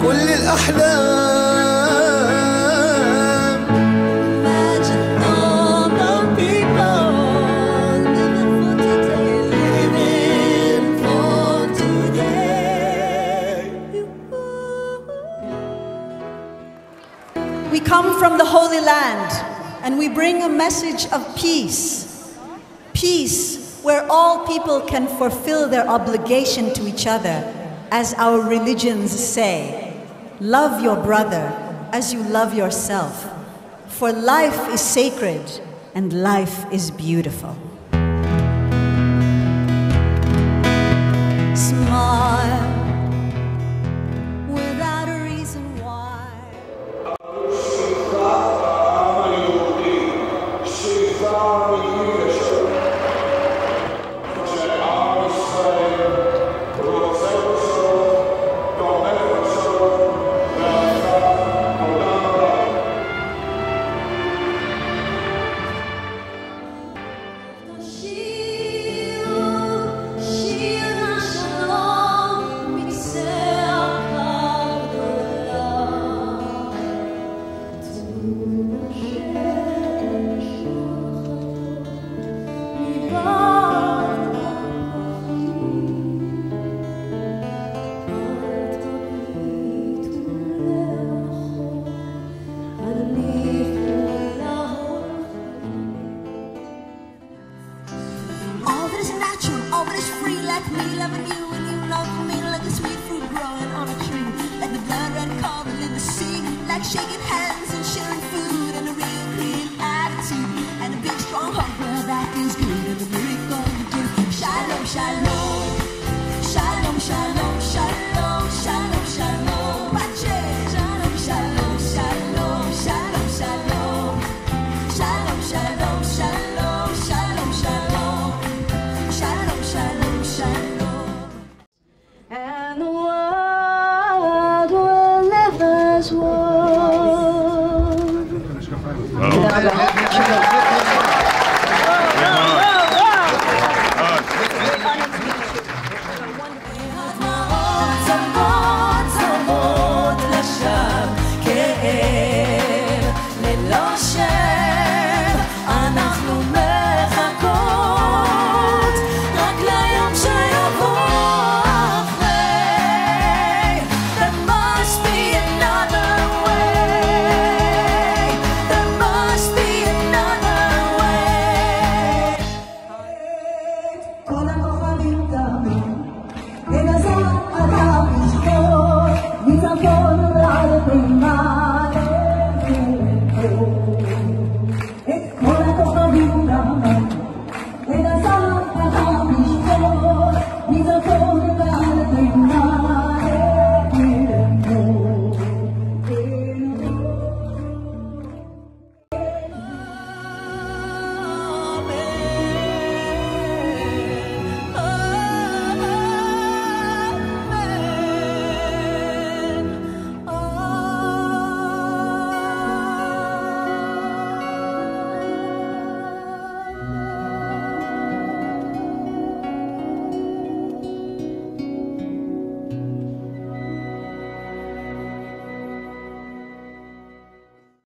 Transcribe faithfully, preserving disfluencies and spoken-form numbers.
كل الأحلام. Imagine all the people living for today, living for today. We come from the Holy Land, and we bring a message of peace. Peace where all people can fulfill their obligation to each other, as our religions say. Love your brother as you love yourself, for life is sacred and life is beautiful. Smile without a reason why. Shaking hands and sharing food and a real clean attitude and a big strong heart, well that is good and a miracle you do. Shalom, shalom, shalom, shalom, shalom, shalom, shalom, Pache. Shalom, shalom, shalom, shalom, shalom, shalom, shalom, shalom, shalom, shalom, shalom, shalom, shalom. And the world will never swallow. Con